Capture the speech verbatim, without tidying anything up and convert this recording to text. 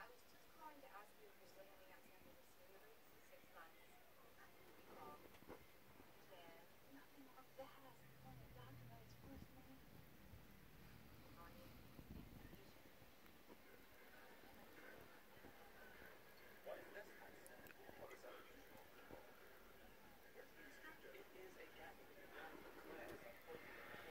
I was just calling to ask you if you're still handing out samples of Smoothie, six months. Recall. Jan. Nothing of that.